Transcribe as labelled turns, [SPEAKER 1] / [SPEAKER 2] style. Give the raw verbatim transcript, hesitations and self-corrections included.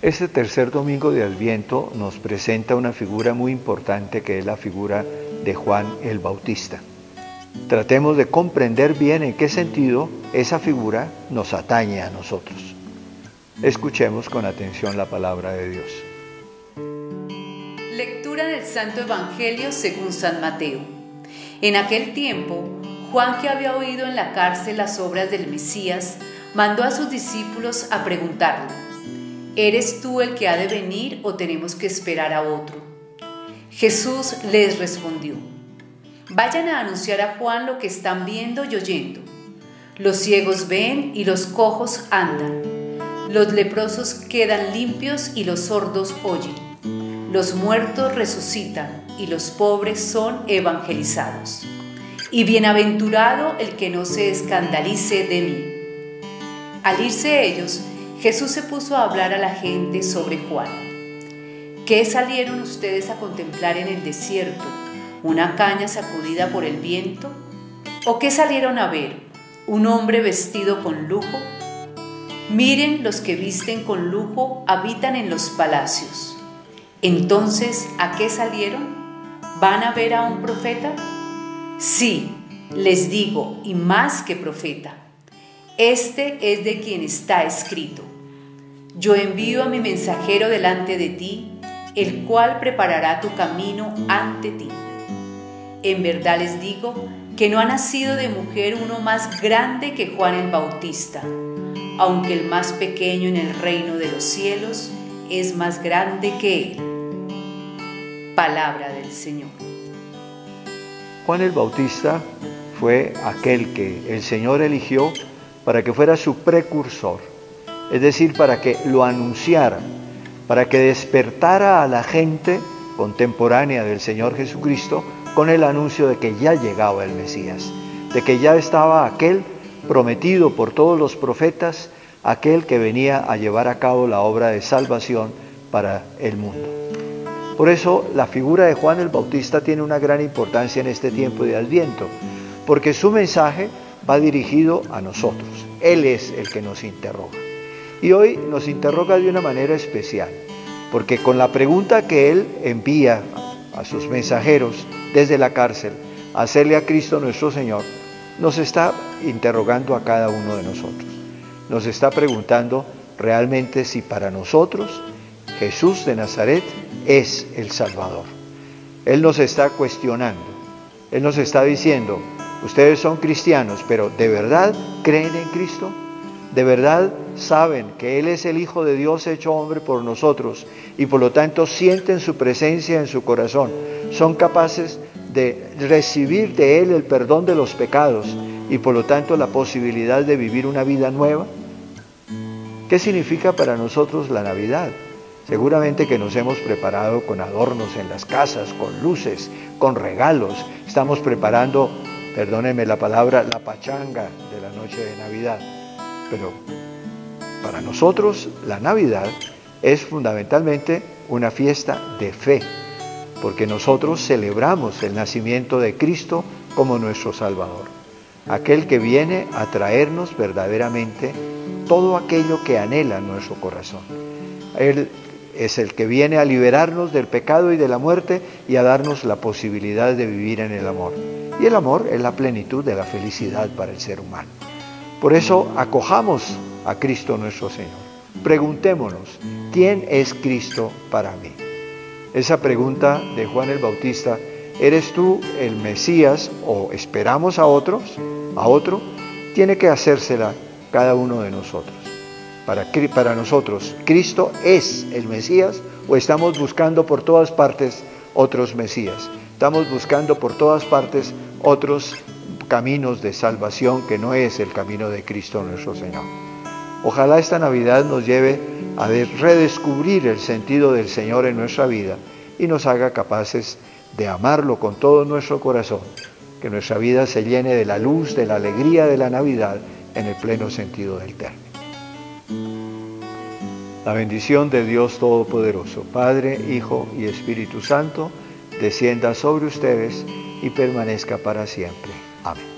[SPEAKER 1] Este tercer domingo de Adviento nos presenta una figura muy importante que es la figura de Juan el Bautista. Tratemos de comprender bien en qué sentido esa figura nos atañe a nosotros. Escuchemos con atención la palabra de Dios.
[SPEAKER 2] Lectura del Santo Evangelio según San Mateo. En aquel tiempo, Juan, que había oído en la cárcel las obras del Mesías, mandó a sus discípulos a preguntarle: ¿eres tú el que ha de venir o tenemos que esperar a otro? Jesús les respondió: vayan a anunciar a Juan lo que están viendo y oyendo. Los ciegos ven y los cojos andan. Los leprosos quedan limpios y los sordos oyen. Los muertos resucitan y los pobres son evangelizados. Y bienaventurado el que no se escandalice de mí. Al irse ellos, Jesús se puso a hablar a la gente sobre Juan. ¿Qué salieron ustedes a contemplar en el desierto? ¿Una caña sacudida por el viento? ¿O qué salieron a ver? ¿Un hombre vestido con lujo? Miren, los que visten con lujo habitan en los palacios. Entonces, ¿a qué salieron? ¿Van a ver a un profeta? Sí, les digo, y más que profeta. Este es de quien está escrito: yo envío a mi mensajero delante de ti, el cual preparará tu camino ante ti. En verdad les digo que no ha nacido de mujer uno más grande que Juan el Bautista, aunque el más pequeño en el reino de los cielos es más grande que él. Palabra del Señor.
[SPEAKER 1] Juan el Bautista fue aquel que el Señor eligió para que fuera su precursor, es decir, para que lo anunciara, para que despertara a la gente contemporánea del Señor Jesucristo con el anuncio de que ya llegaba el Mesías, de que ya estaba aquel prometido por todos los profetas, aquel que venía a llevar a cabo la obra de salvación para el mundo. Por eso la figura de Juan el Bautista tiene una gran importancia en este tiempo de Adviento, porque su mensaje va dirigido a nosotros. Él es el que nos interroga. Y hoy nos interroga de una manera especial, porque con la pregunta que Él envía a sus mensajeros desde la cárcel a hacerle a Cristo nuestro Señor, nos está interrogando a cada uno de nosotros. Nos está preguntando realmente si para nosotros Jesús de Nazaret es el Salvador. Él nos está cuestionando. Él nos está diciendo: ustedes son cristianos, pero ¿de verdad creen en Cristo? ¿De verdad saben que Él es el Hijo de Dios hecho hombre por nosotros y por lo tanto sienten su presencia en su corazón? ¿Son capaces de recibir de Él el perdón de los pecados y por lo tanto la posibilidad de vivir una vida nueva? ¿Qué significa para nosotros la Navidad? Seguramente que nos hemos preparado con adornos en las casas, con luces, con regalos. Estamos preparando, perdónenme la palabra, la pachanga de la noche de Navidad. Pero para nosotros la Navidad es fundamentalmente una fiesta de fe, porque nosotros celebramos el nacimiento de Cristo como nuestro Salvador, aquel que viene a traernos verdaderamente todo aquello que anhela nuestro corazón. Él es el que viene a liberarnos del pecado y de la muerte y a darnos la posibilidad de vivir en el amor. Y el amor es la plenitud de la felicidad para el ser humano. Por eso acojamos a Cristo nuestro Señor. Preguntémonos: ¿quién es Cristo para mí? Esa pregunta de Juan el Bautista: ¿eres tú el Mesías o esperamos a otros, a otro? Tiene que hacérsela cada uno de nosotros. Para, para nosotros, ¿Cristo es el Mesías o estamos buscando por todas partes otros Mesías? Estamos buscando por todas partes otros caminos de salvación que no es el camino de Cristo nuestro Señor. Ojalá esta Navidad nos lleve a redescubrir el sentido del Señor en nuestra vida y nos haga capaces de amarlo con todo nuestro corazón, que nuestra vida se llene de la luz, de la alegría de la Navidad en el pleno sentido del término. La bendición de Dios Todopoderoso, Padre, Hijo y Espíritu Santo, descienda sobre ustedes y permanezca para siempre. Amén.